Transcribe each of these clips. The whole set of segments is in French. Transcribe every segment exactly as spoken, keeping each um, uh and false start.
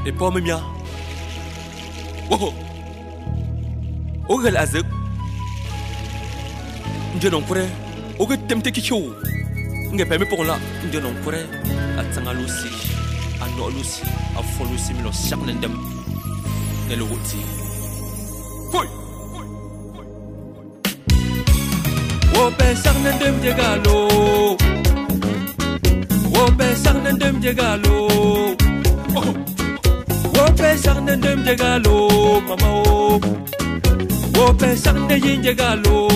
et pas même ya. Oh, oh, quel azek. Je n'en pourrais. Oh, que t'aimes tes kichou. N'est pas pour là. Je n'en pourrais. À Tangalusi, à Nolusi, à Folusi, mais le charnendem. Ne le routi. Fouille. Wope charnendem de galo. Wope charnendem de galo. Wope charnendem de galo. Mama o. Wope charnendem de galo.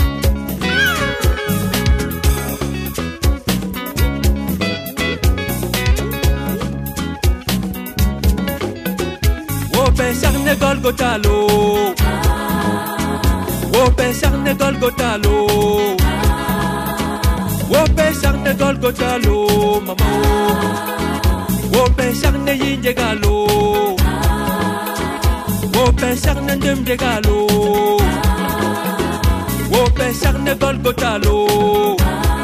Wope charne Golgotalo. Wope charne Golgotalo. Wope charne Golgotalo, mama. Wope charne Yinjegalo. Wope charne Ndemjegalo. Wope charne Golgotalo.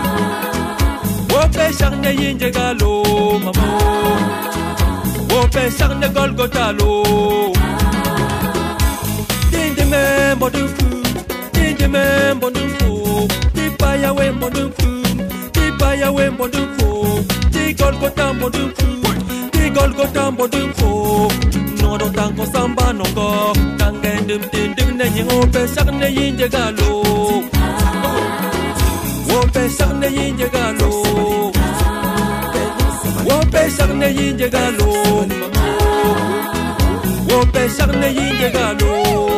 Wope charne Yinjegalo, mama. Wope charne Golgotalo. Dinde me modun fu, dinde me modun fu, di paya we modun fu, di paya we modun fu, di Golgota modun fu, di Golgota modun fu. No do tango samba nongo, tangendum dindim ne yin wope charne Yinjegalo. Wope charne Yinjegalo. Wope charne Yinjegalo. Wope charne Yinjegalo.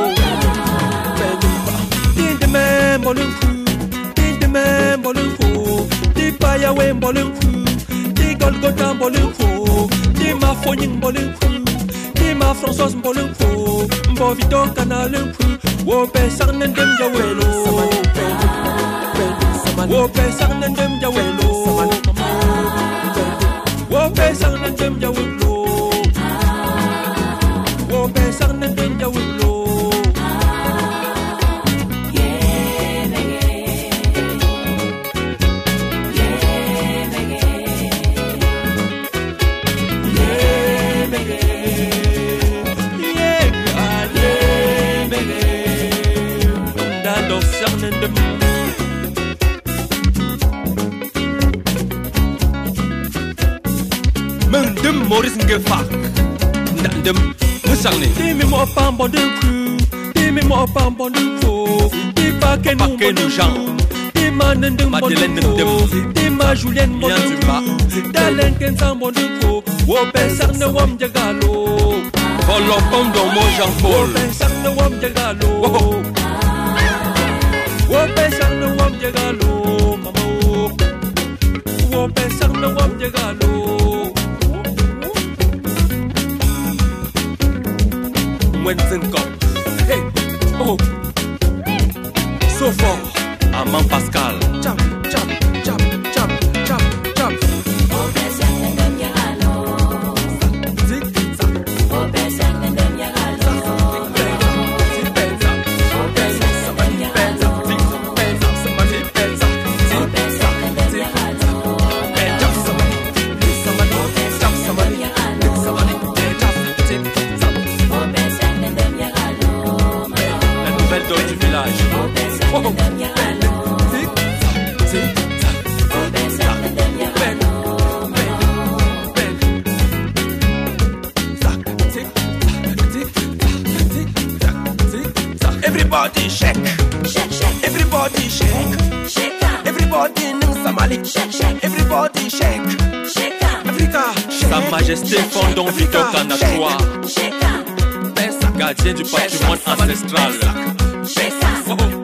Dinde me molunku, dinde me molunku, di paya we molunku, di Golgota molunku, di ma fonin molunku, di ma Françoise molunku, mbo vito kanalunku. Wope charne ndem jawelo. Wope charne ndem jawelo. Wope charne ndem jawelo. Wope charne ndem jawelo. Mendem Maurice Ngefak Ndandem Musangni Dimi mo pambo dunku Dimi mo pambo dunku Di pake nou Jean Dima nendem Madeleine Ndem Dima Julien mo dunku Dalen Kensan mo dunku Wope sarne wam jagalo Volo pondo mo Jean Paul Wope sarne wam jagalo Wope sarne wam jagalo Mamo Wope sarne wam jagalo Hey, oh, so fort, Amand Pascal. Chap, chap, chap, chap, chap, chap. Wope charne Ndemjegalo. Zik, zak. Wope charne Ndemjegalo. Wope charne Ndemjegalo. Somebody pensa. Wope charne Ndemjegalo. Jump somebody, somebody, jump somebody, somebody, jump, jump. Du village. Oh, oh. Tic, tac, tic, tac. Ben, ben, tic, tac, tic, tic, tac, tic, tac. Everybody shake, shake, shake. Everybody shake, shake. Everybody ning samali, shake, shake. Everybody shake, shake. Africa, shake. Sa Majesté Fondon Vito Kanachoua, shake. Gardien du patrimoine ancestral. Oh, oh.